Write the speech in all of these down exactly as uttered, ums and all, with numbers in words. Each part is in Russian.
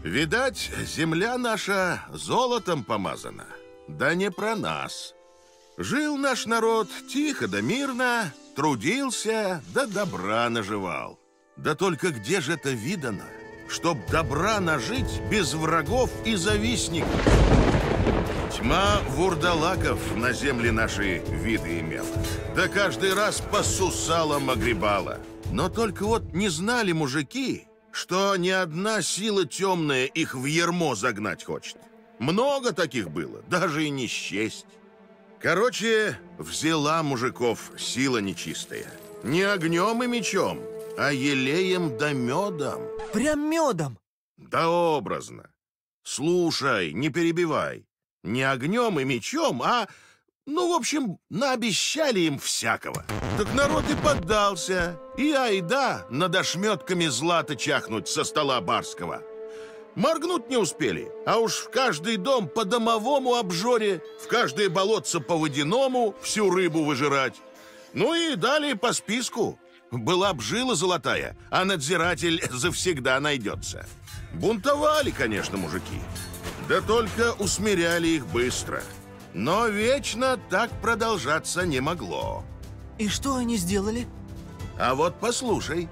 Видать, земля наша золотом помазана. Да не про нас. Жил наш народ тихо да мирно, трудился да добра наживал. Да только где же это видано, чтоб добра нажить без врагов и завистников? Тьма вурдалаков на земле наши виды имела, да каждый раз по сусалам огребала. Но только вот не знали мужики, что ни одна сила темная их в ярмо загнать хочет. Много таких было, даже и не счесть. Короче, взяла мужиков сила нечистая. Не огнем и мечом, а елеем да медом. Прям медом? Да образно. Слушай, не перебивай. Не огнем и мечом, а... Ну, в общем, наобещали им всякого. Так народ и поддался. И айда над ошметками злата чахнуть со стола барского. Моргнуть не успели, а уж в каждый дом по домовому обжоре, в каждое болотце по водяному всю рыбу выжирать. Ну и далее по списку. Была б жила золотая, а надзиратель завсегда найдется. Бунтовали, конечно, мужики. Да только усмиряли их быстро. Но вечно так продолжаться не могло. И что они сделали? А вот послушай.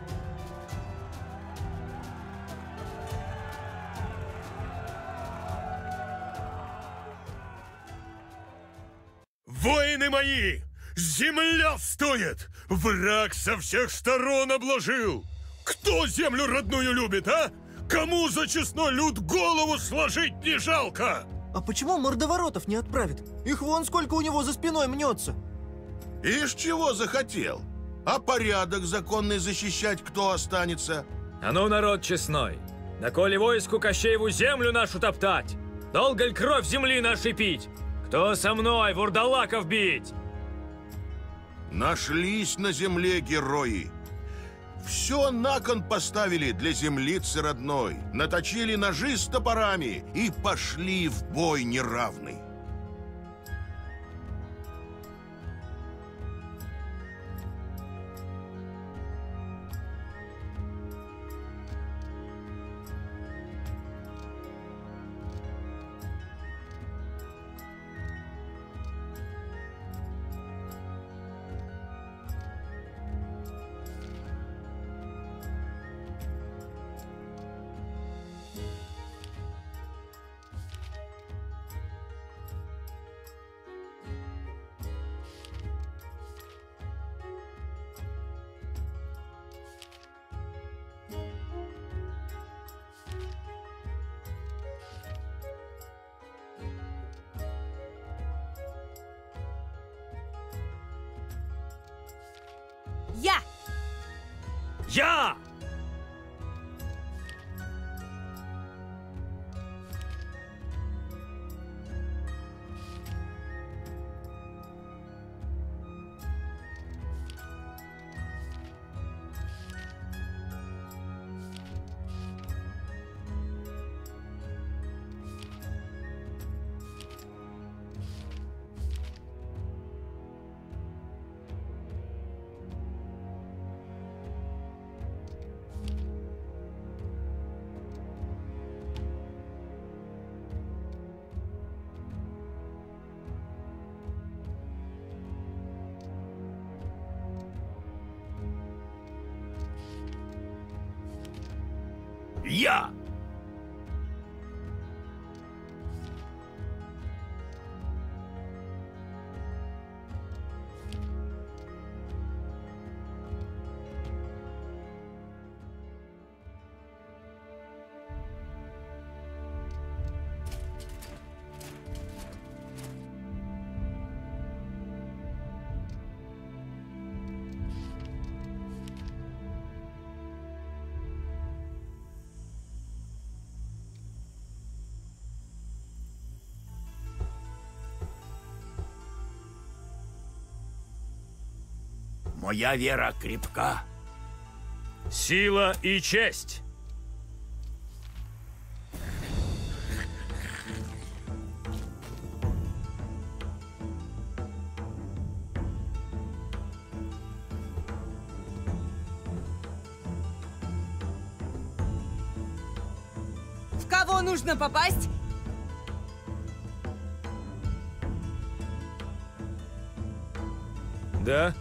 Воины мои! Земля стоит! Враг со всех сторон обложил! Кто землю родную любит, а? Кому за честной люд голову сложить не жалко? А почему мордоворотов не отправит? Их вон сколько у него за спиной мнется. Ишь чего захотел? А порядок законный защищать кто останется? А ну, народ честной, доколе войску Кощееву землю нашу топтать? Долго ль кровь земли нашей пить? Кто со мной вурдалаков бить? Нашлись на земле герои. Все на кон поставили для землицы родной, наточили ножи с топорами и пошли в бой неравный. Я! Я! Я! Моя вера крепка. Сила и честь. кого нужно попасть? Да?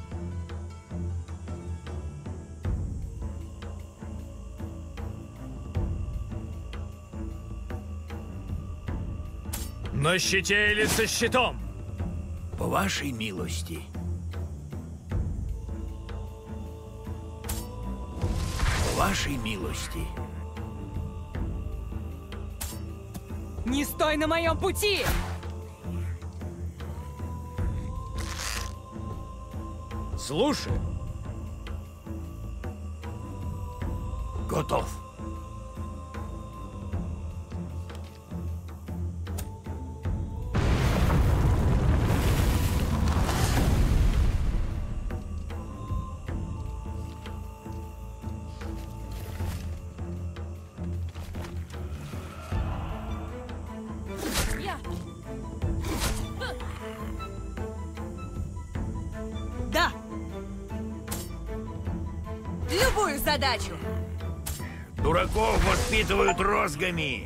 На щите или со щитом? По вашей милости. По вашей милости. Не стой на моем пути! Слушай. Готов. Я. Да. Любую задачу. Дураков воспитывают розгами.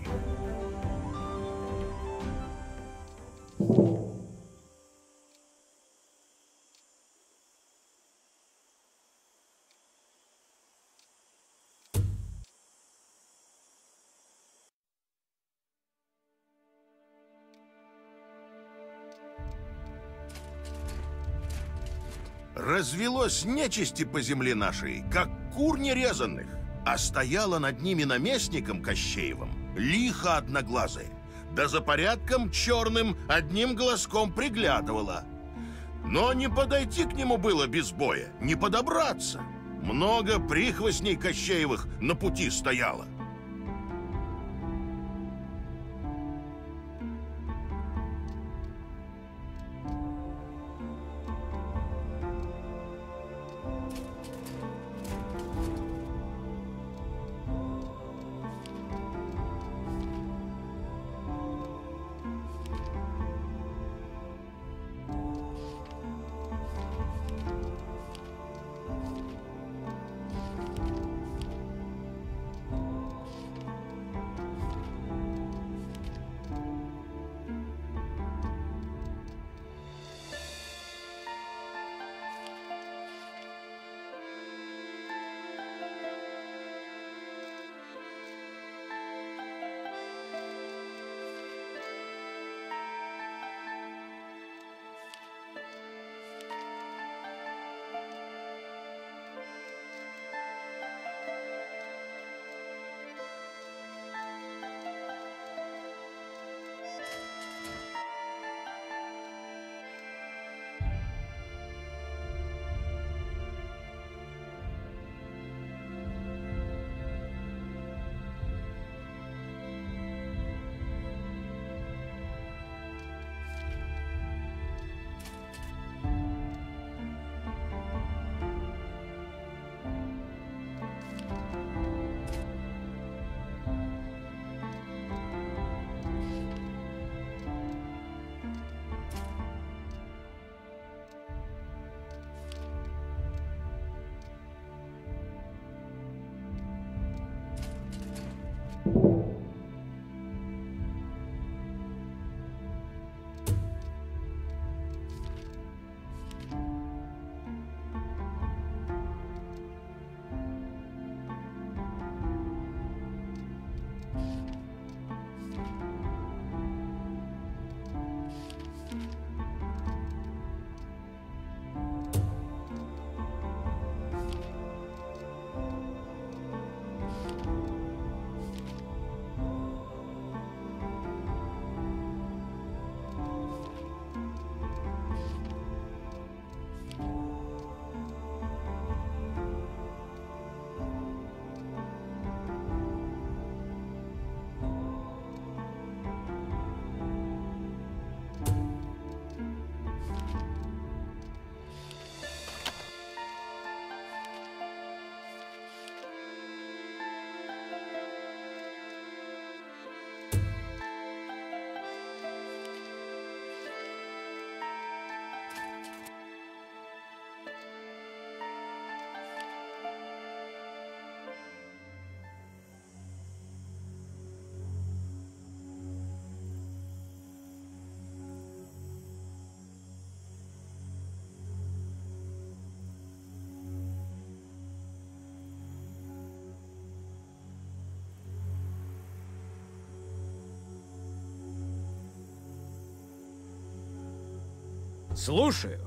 Развелось нечисти по земле нашей, как кур нерезанных, а стояла над ними наместником Кощеевым лихо одноглазая, да за порядком черным одним глазком приглядывала. Но не подойти к нему было без боя, не подобраться. Много прихвостней Кощеевых на пути стояло. Слушаю.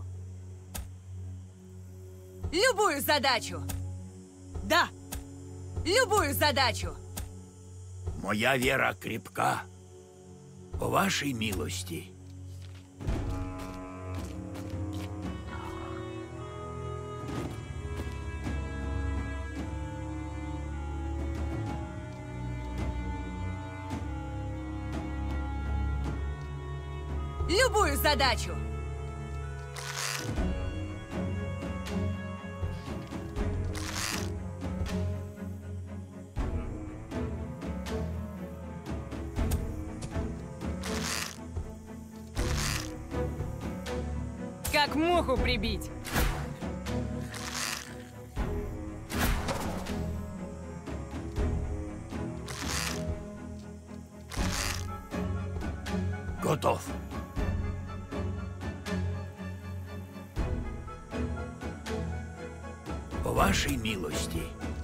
Любую задачу. Да. Любую задачу. Моя вера крепка. По вашей милости. Любую задачу. Как муху прибить. Готов. По вашей милости.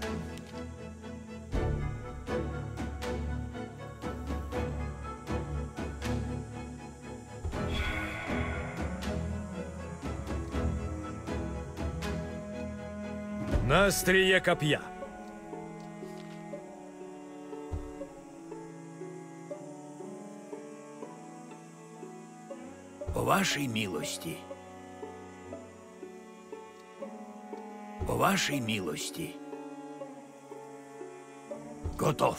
На острие копья. По вашей милости. По вашей милости. Готов.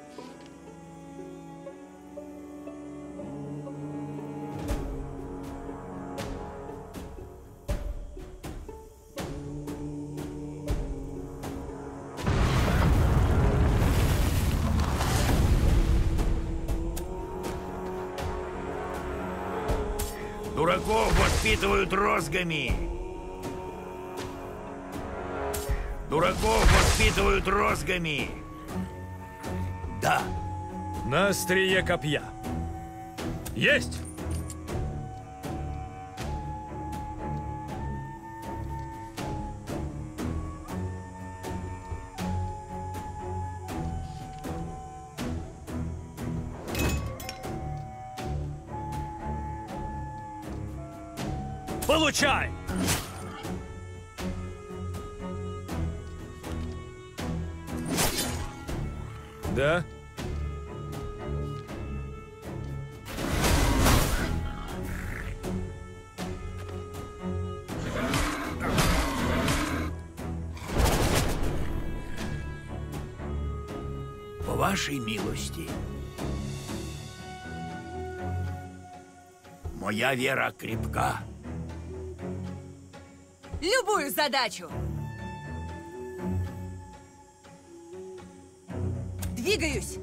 Дураков воспитывают розгами. Дураков воспитывают розгами. Да. На острие копья. Есть! Получай! Да? По вашей милости. Моя вера крепка. Любую задачу. Двигаюсь.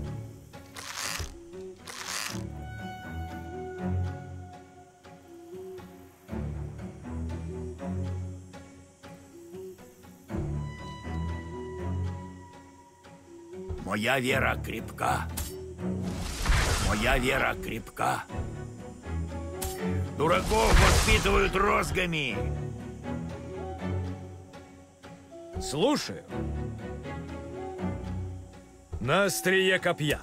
Моя вера крепка. Моя вера крепка. Дураков воспитывают розгами. Слушаю. На острие копья.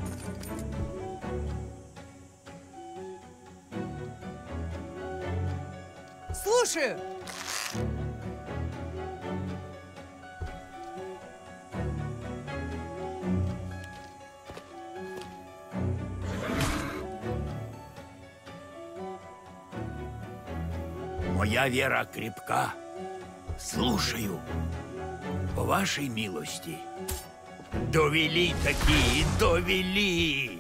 Слушаю. Моя вера крепка. Слушаю. По вашей милости. Довели такие, довели.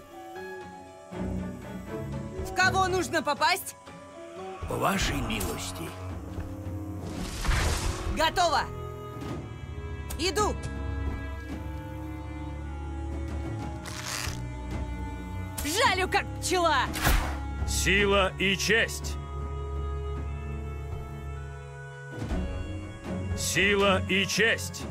В кого нужно попасть? По вашей милости. Готово. Иду. Жалю, как пчела. Сила и честь. Сила и честь.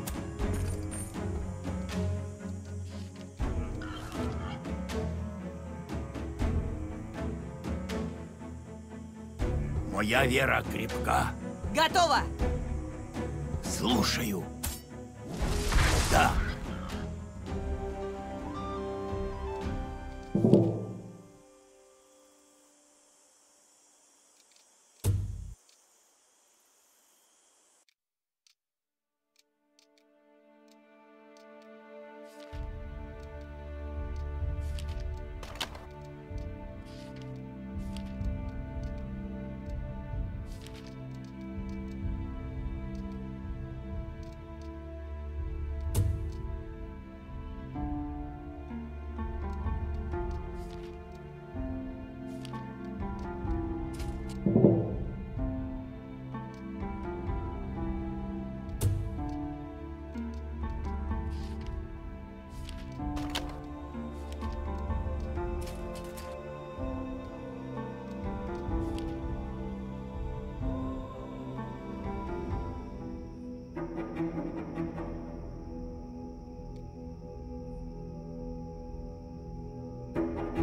Моя вера крепка. Готово. Слушаю. Да.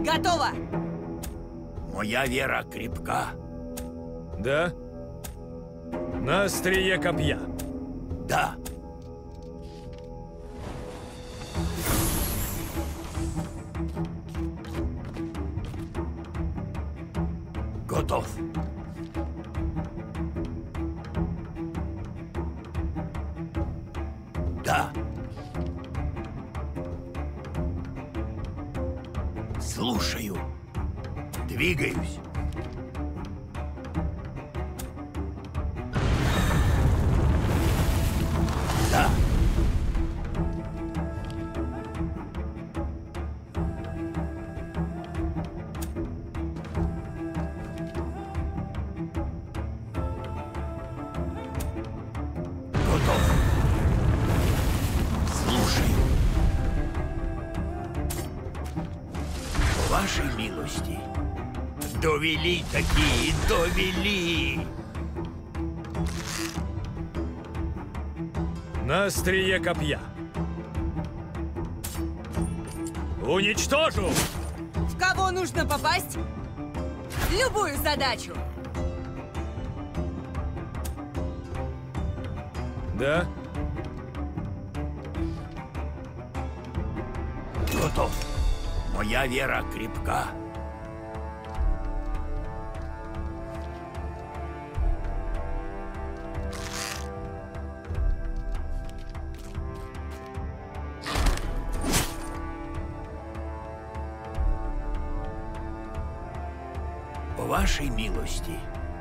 Готово! Моя вера крепка. Да? На острие копья. Да. Готов. Да. Слушаю. Двигаюсь. Да. Готов. Слушаю. По вашей милости. Довели такие, довели. На острие копья. Уничтожу! В кого нужно попасть? Любую задачу! Да? Готов. Моя вера крепка. По вашей милости.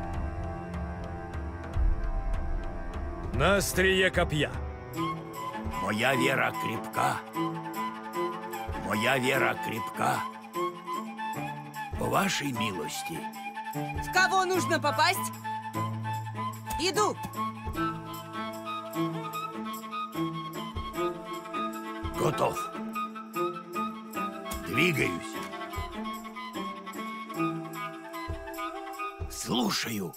На острие копья. Моя вера крепка. Моя вера крепка. По вашей милости. В кого нужно попасть? Иду! Готов. Двигаюсь. Слушаю.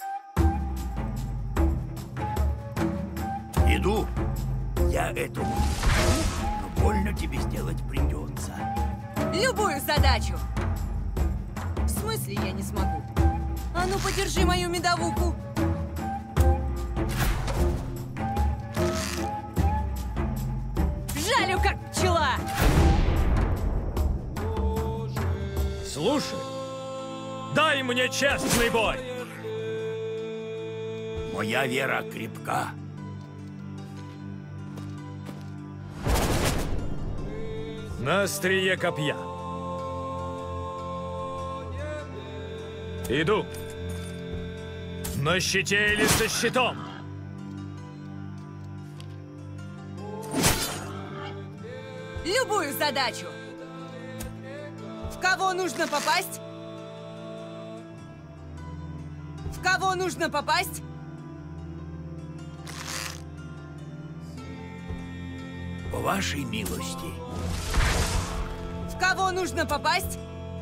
Иду. Я этому не могу, но больно тебе сделать придется. Любую задачу! В смысле я не смогу? А ну, подержи мою медовуху! Жалю, как пчела! Слушай, дай мне честный бой! Моя вера крепка. На острие копья. Иду. На щите или со щитом? Любую задачу! В кого нужно попасть? В кого нужно попасть? По вашей милости. В кого нужно попасть?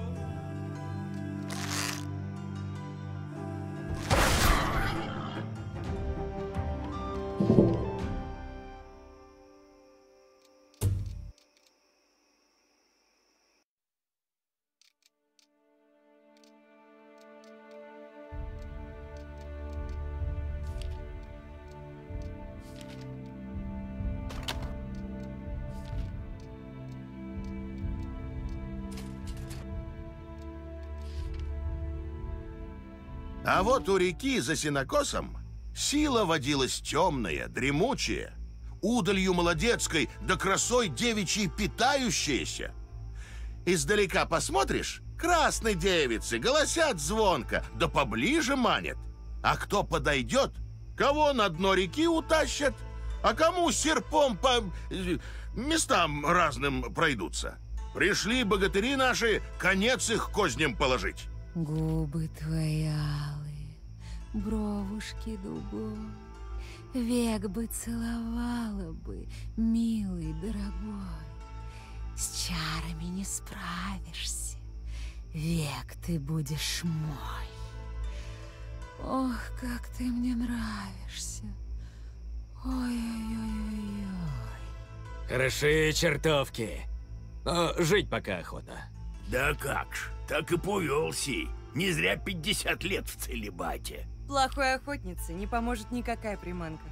А вот у реки за сенокосом сила водилась темная, дремучая, удалью молодецкой да красой девичьей питающаяся. Издалека посмотришь, красные девицы голосят звонко, да поближе манят. А кто подойдет, кого на дно реки утащат, а кому серпом по местам разным пройдутся. Пришли богатыри наши конец их козням положить. Губы твои алые, бровушки дугой, век бы целовала бы, милый дорогой. С чарами не справишься, век ты будешь мой. Ох, как ты мне нравишься. Ой-ой-ой-ой-ой. Хорошие чертовки. Но жить пока охота. Да как ж. так и повелся. Не зря пятьдесят лет в целибате. Плохой охотнице не поможет никакая приманка.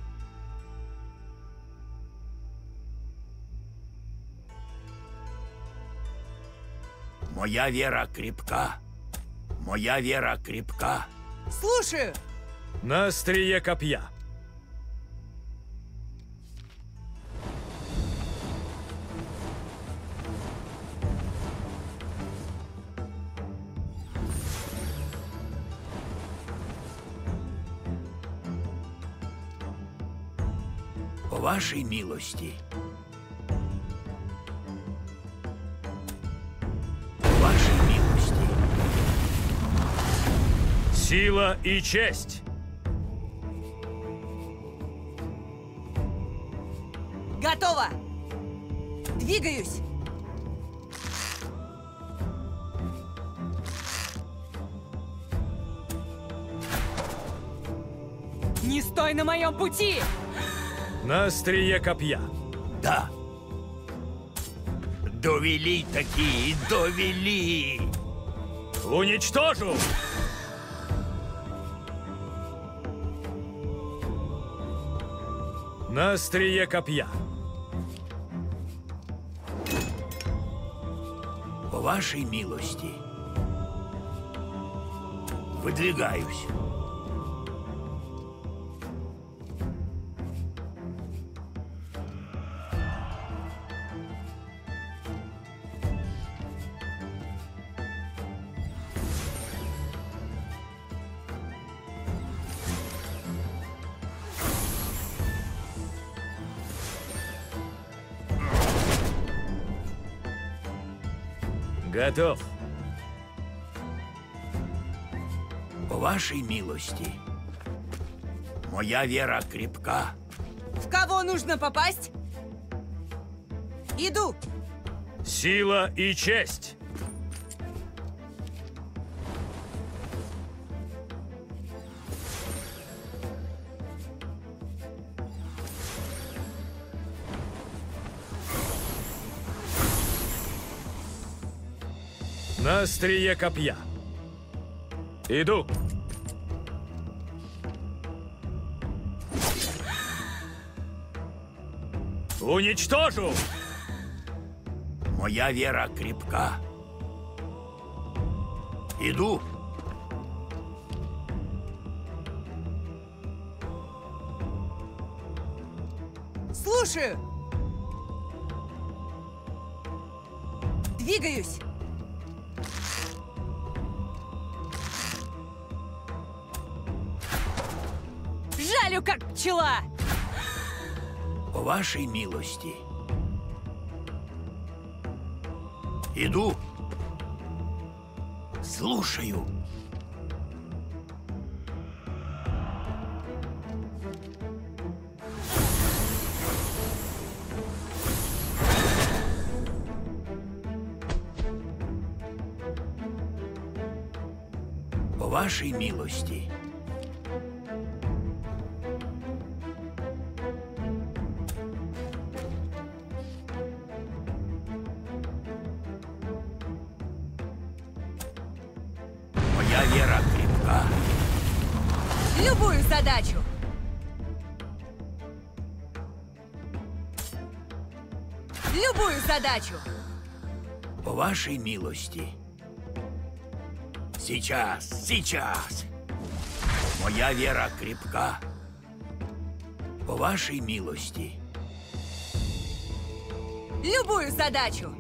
Моя вера крепка. Моя вера крепка. Слушаю! На острие копья. По вашей милости. По вашей милости. Сила и честь. Готово! Двигаюсь! Не стой на моем пути! На острие копья. Да. Довели такие, довели. Уничтожу! На острие копья. По вашей милости. Выдвигаюсь. Готов. По вашей милости. Моя вера крепка. В кого нужно попасть? Иду! Сила и честь. На острие копья. Иду. Уничтожу! Моя вера крепка. Иду. Слушаю! Двигаюсь! Жалю, как пчела! По вашей милости. Иду. Слушаю. По вашей милости. Моя вера крепка. Любую задачу! Любую задачу! По вашей милости. Сейчас, сейчас. Моя вера крепка. По вашей милости. Любую задачу!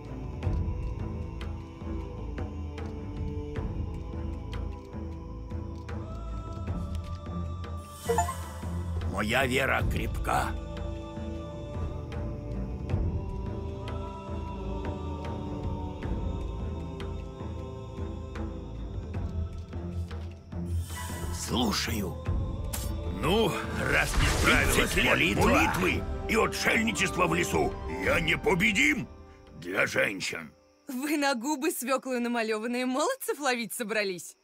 Моя вера крепка. Слушаю. Ну, раз не справилась молитва... молитвы и отшельничество в лесу, я непобедим для женщин. Вы на губы свеклую намалеванные молодцев ловить собрались?